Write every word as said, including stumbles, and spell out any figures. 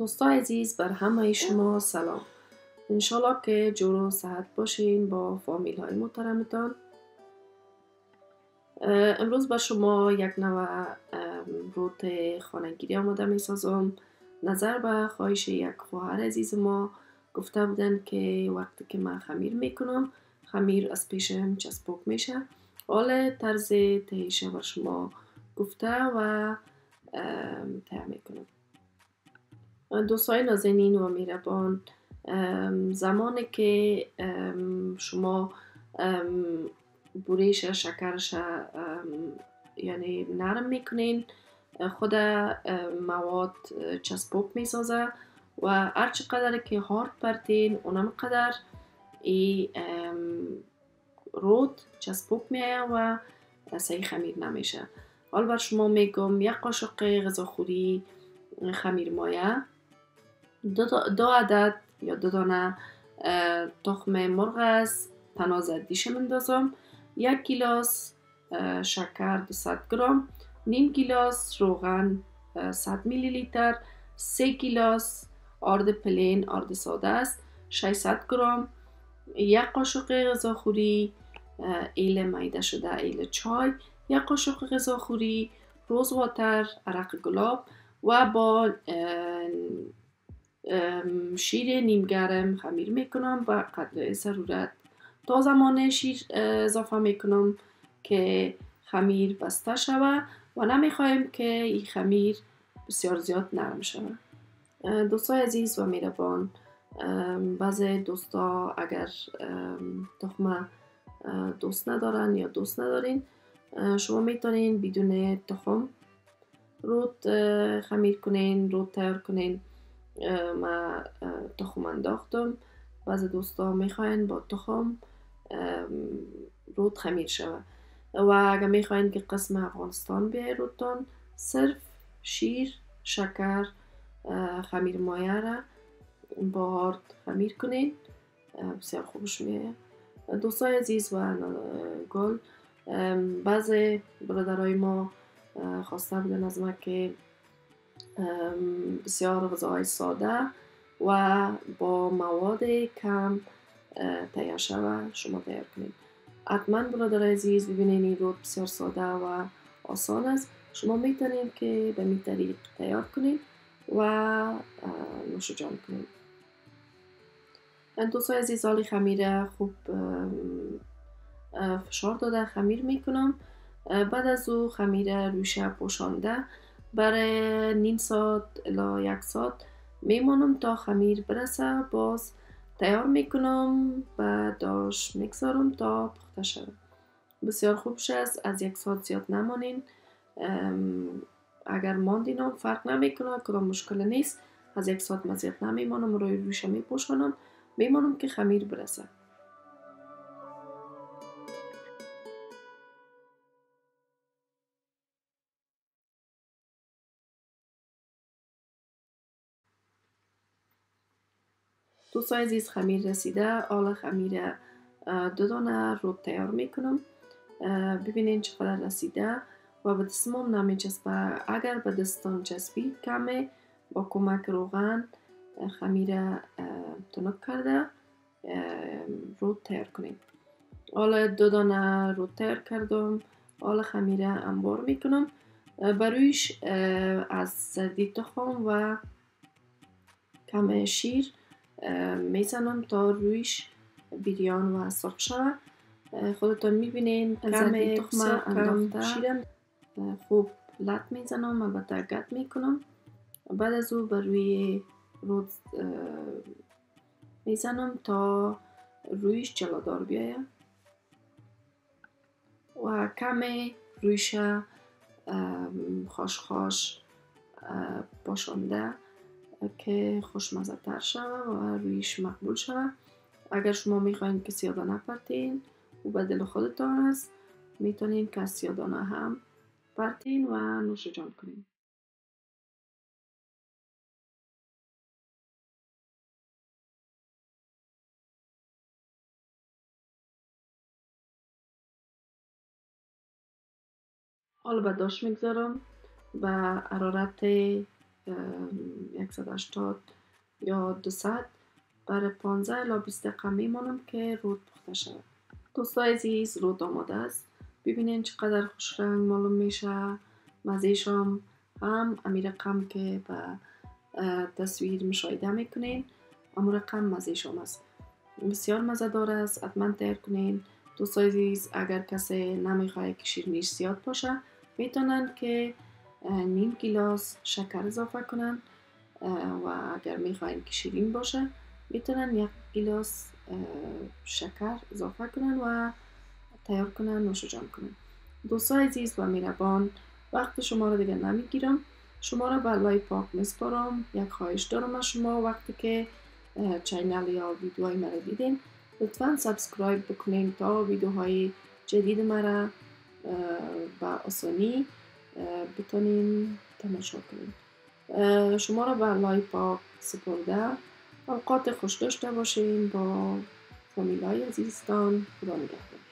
دوستای عزیز، بر همه شما سلام. انشالله که جور و صحت باشین با فامیل های محترمتان. امروز با شما یک نوع روت خانگیری آماده می سازم. نظر به خواهش یک خواهر عزیز ما گفته بودن که وقتی که من خمیر میکنم خمیر از پیشم چسبوک میشه. حالا طرز تهیشه بر شما گفته و تهیه میکنم. دوستای نازنین و مهربان، زمانی که شما بوریش شکرش یعنی نرم میکنین، خود مواد چسبوک میسازه و هر چقدر که هارد پرتین اونم قدر ای رود چسبوک میایه و صحیح خمیر نمیشه. حال بر شما میگم یک قاشق غذاخوری خمیر مایه، دو, دو عدد یا دو دانه تخم مرغ است تنها زدیش مندازم، یک گیلاس شکر دویست گرم، نیم گیلاس روغن صد میلی لیتر، سه گیلاس آرد پلین آرد ساده است ششصد گرم، یک قاشق غذاخوری ایل میده شده ایل چای، یک قاشق غذاخوری روز واتر عرق گلاب و با شیر نیم گرم خمیر میکنم و قدر ضرورت تا زمان شیر اضافه میکنم که خمیر بسته شود و نمیخوایم که این خمیر بسیار زیاد نرم شود. دوستای عزیز و مهربان، بعضی دوستا اگر تخم دوست ندارن یا دوست ندارین، شما میتونین بدون تخم رود خمیر کنین، رود تیار کنین. ما تخم انداختم، بعضی دوستا میخواین با تخم رود خمیر شود و اگر میخواین که قسم افغانستان بیای رودتان، صرف شیر، شکر، خمیر مایه را با هارد خمیر کنین، بسیار خوبش میایه. دوستای عزیز و گل، بعضی برادرای ما خواسته بودن از ما که بسیار غذاهای ساده و با مواد کم تیار شود شما تیار کنید. حتما برادر عزیز ببینید این رود بسیار ساده و آسان است. شما میتونید که به این طریق تیار کنید و نوش جان کنید. دوستای عزیز، حالی خمیر خوب فشار داده خمیر میکنم. بعد از او خمیر رویشه پوشانده برای نیم ساعت الی یک ساعت میمانم تا خمیر برسه. باز تیار میکنم و داش میگذارم تا پخته شود. بسیار خوب است، از یک ساعت زیاد نمانین. اگر ماندین هم فرق نمیکنه، کدام مشکل نیست. از یک ساعت مزید نمیمانم، روی رویشه میپوشانم، میمانم که خمیر برسه. دوستای عزیز، خمیر رسیده. حالا خمیر دو دانه رود تیار میکنم. ببینین چقدر رسیده و به دستم نمیچسبه. اگر به دستان چسبید کمه، با کمک روغن خمیر تنک کرده رود تیار کنیم. حالا دو دانه رود تیار کردم. حالا خمیر انبار میکنم. برویش از زردی تخم و کم شیر میزنم تا رویش بیریان و سرخ شود. خودتون میبینین کم تخم انداخته شیرم خوب لط میزنم، البته گت میکنم. بعد از او بر روی رود میزنم تا رویش جلادار بیایه و کم رویش خاش خاش باشنده که خوشمزه تر شود و رویش مقبول شود. اگر شما میخواین که سیادانه پرتین و به دل خودتان است، میتونین که سیادانه هم پرتین و نوش جان کنین. حالا به داش میگذارم به حرارت صد و هشتاد یا دویست برای پانزده الی بیست دقیقه میمانم که رود پخته شود. دوستای عزیز، رود آماده است. ببینین چقدر خوش رنگ معلوم میشه. مزهش هم هم امی رقم که به تصویر مشاهده میکنین اما رقم مزهش هم است. بسیار مزه دار است. حتما تیار کنین. دوستای عزیز، اگر کسی نمیخواد که شیرینیش زیاد باشه میتونن که نیم گیلاس شکر اضافه کنن و اگر میخواین که شیرین باشه میتونن یک گیلاس شکر اضافه کنن و تیار کنن، نوش جان کنن. دوستای عزیز و مهربان، وقت شما را دیگه نمیگیرم. شما را به الله پاک میسپارم. یک خواهش دارم از شما، وقتی که چینل یا ویدیوهای مرا دیدین لطفاً سابسکرایب بکنین تا ویدیوهای جدید مرا با آسانی بتونین تماشا کنین. شما را به الله پاک سپرده اوقات خوش داشته باشین با فامیلای عزیزتان. خدا نگهدار.